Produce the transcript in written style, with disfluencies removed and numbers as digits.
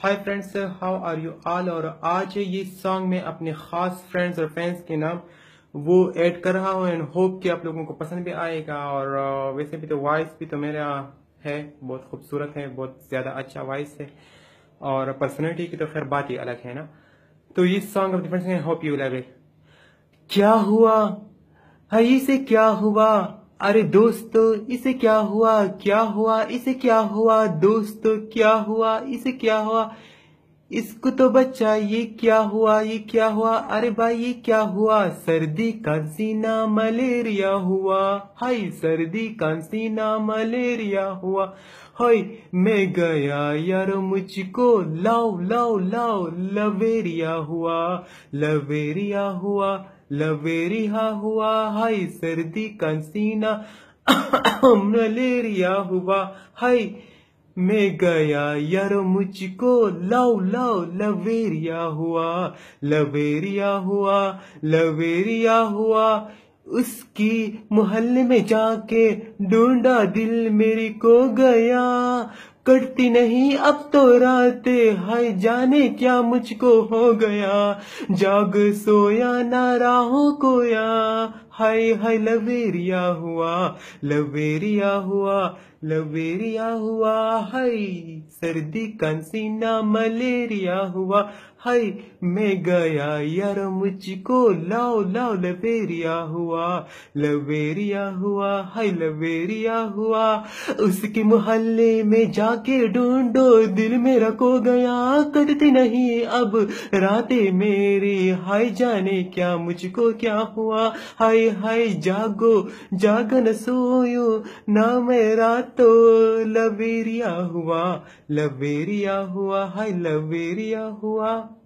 Hi friends, how are you all. और आज ये सॉन्ग मैं अपने खास फ्रेंड्स और फैंस के नाम वो ऐड कर रहा हूँ एंड होप कि आप लोगों को पसंद भी आएगा। और वैसे भी तो वॉइस भी तो मेरा है, बहुत खूबसूरत है, बहुत ज़्यादा अच्छा वॉइस है और पर्सनैलिटी की तो खैर बात ही अलग है ना। तो ये song of difference, hope you love it. क्या हुआ है इसे, क्या हुआ, अरे दोस्तों इसे क्या हुआ, क्या हुआ इसे, क्या हुआ दोस्तों, क्या हुआ इसे, क्या हुआ इसको तो बच्चा, ये क्या हुआ, ये क्या हुआ, अरे भाई ये क्या हुआ, सर्दी खांसीना मलेरिया हुआ, हाय सर्दी खांसीना मलेरिया हुआ, हाय मैं गया यार मुझको लाओ लाओ लाओ लवेरिया हुआ, लवेरिया हुआ, लवेरिया हुआ, हाय सर्दी खांसीना मलेरिया हुआ, हाय मैं गया यार मुझको लाओ लाओ लवेरिया हुआ, लवेरिया हुआ, लवेरिया हुआ, उसकी मोहल्ले में जाके ढूंढा दिल मेरी को गया, कटती नहीं अब तो रातें, हाय जाने क्या मुझको हो गया, जाग सोया ना राहों कोया, हाय हाय लवेरिया हुआ, लवेरिया हुआ, लवेरिया हुआ, हाय सर्दी खांसीना मलेरिया हुआ, हाय मैं गया यार मुझको लाओ लाओ लवेरिया हुआ, लवेरिया हुआ, हाय लवेरिया हुआ, उसके मोहल्ले में जाके ढूंढो दिल मेरा को गया, कटती नहीं अब रातें मेरी, हाय जाने क्या मुझको क्या हुआ, हाय हाय जागो जागन सोयो ना मेरा तो लवेरिया हुआ, लवेरिया हुआ, हाय लवेरिया हुआ।